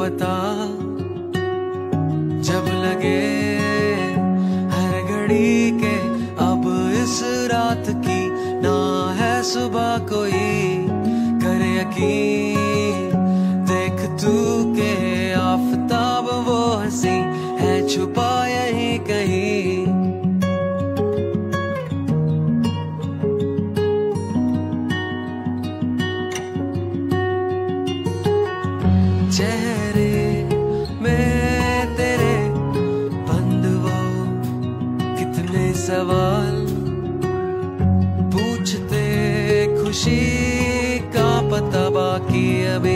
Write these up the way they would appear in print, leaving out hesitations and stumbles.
पता जब लगे हर घड़ी के अब इस रात की ना है सुबह कोई करे यकीन देख तू के आफताब वो हंसी है छुपा यहीं कहीं चेहरे में तेरे बंद वो कितने सवाल पूछते खुशी का पता बाकी अभी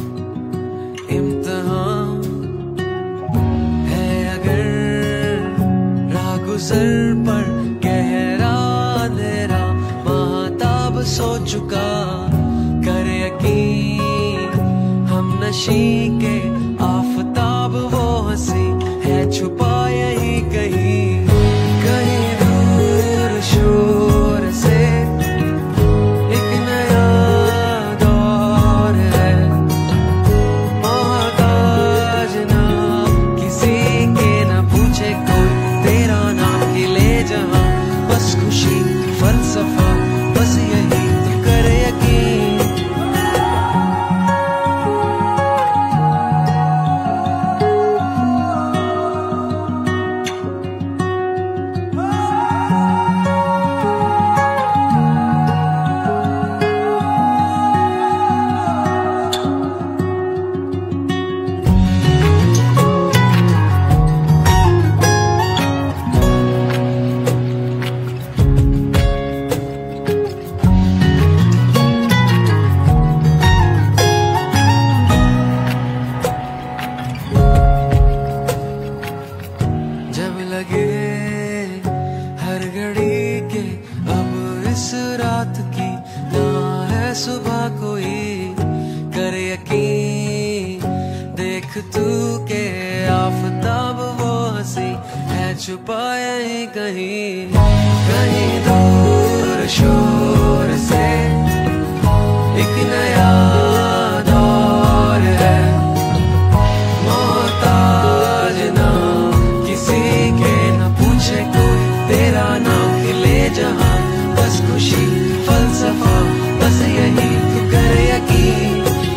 इम्तिहान है अगर राह गुजर पर गहरा अंधेरा महताब सो चुका कर यकीन नशी के आफताब वो हंसी है छुपा यहीं कहीं कहीं दूर शोर से एक नया दौर है मोहताज ना किसी के ना पूछे कोई तेरा नाम खिले जहां बस खुशी फलसफा बस यही तो करे यकीन हर घड़ी के अब इस रात की ना है सुबह कोई कर यकीन देख तू के आफताब वो हंसी है छुपा यहीं कहीं कहीं दूर शोर से एक नया दौर है मोहताज ना किसी के न पूछे कोई तेरा नाम खिले जहां बस खुशी फलसफा बस यही तू कर यकीन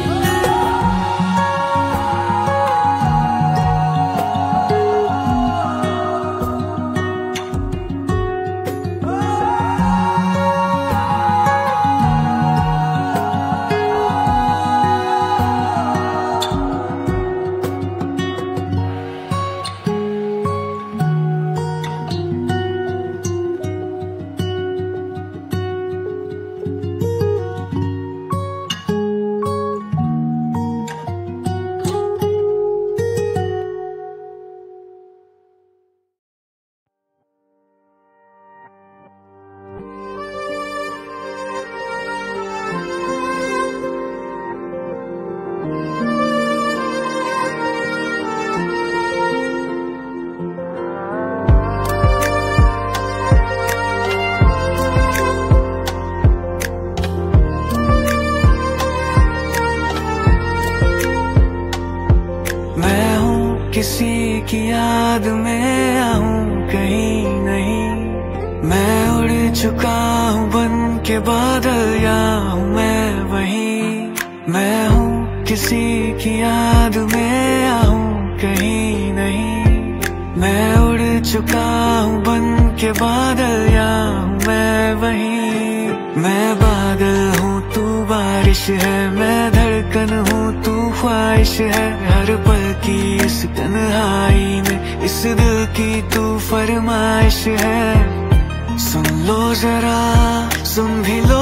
किसी की याद में आऊं कहीं नहीं मैं उड़ चुका हूँ बन के बादल या हूँ मैं वही मैं हूँ किसी की याद में आऊं कहीं नहीं मैं उड़ चुका हूँ बन के बादल या हूँ मैं वही मैं बादल हूँ तू बारिश है मैं धड़कन हूँ तू ख्वाहिश है हर पल की इस तन्हाई में इस दिल की तू फरमाइश है सुन लो जरा सुन भी लो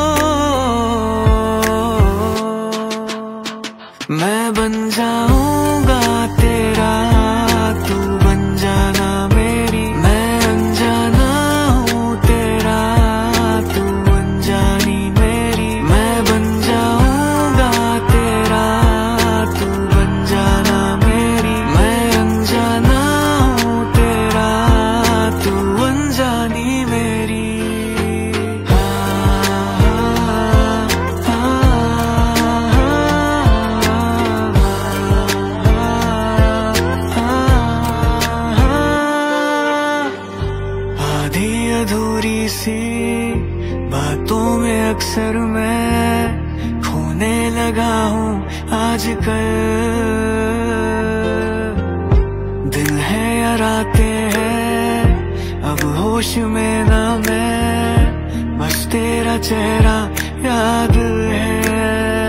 मैं बन जाऊंगा तेरा तू बन जाना मेरी मैं अनजाना हूँ तेरा तू अनजानी मेरी मैं बन जाऊंगा तेरा तू बन जाना मेरी मैं अनजाना हूँ तेरा तू अनजानी मेरी हाँ, हाँ, आजकल दिन है या रातें हैं, अब होश में ना मैं, बस तेरा चेहरा याद है।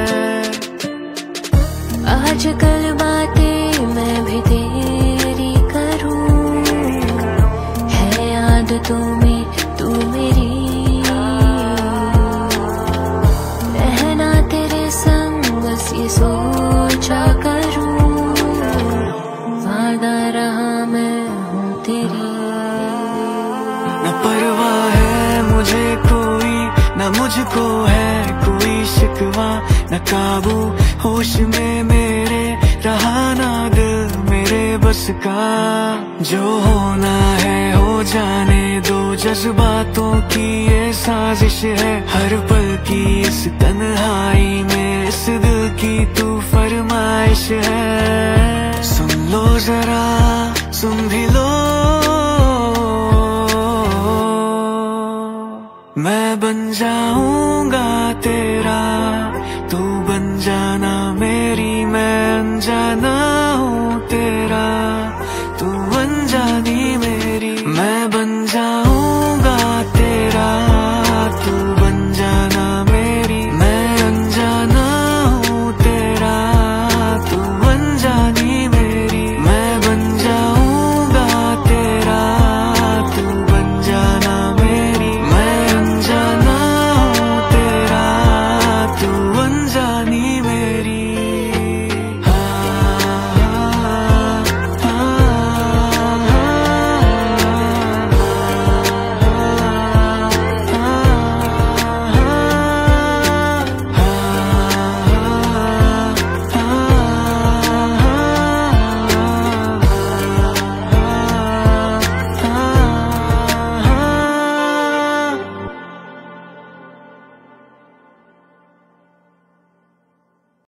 आजकल बातें मैं भी तेरी करूं, है याद तुम्हें तू मेरी, रहना तेरे संग बस ये सोचा करूं, वादा रहा मैं हूँ तेरी। न परवाह है मुझे कोई, न मुझको है कोई शिकवा, न काबू होश में मेरे रहा ना दिल मेरे बस का। जो होना है हो जाने दो, जज्बातों की ये साजिश है, हर पल की इस तन्हाई में इस दिल की तू फरमाइश है। सुन लो जरा सुन भी लो, मैं बन जाऊं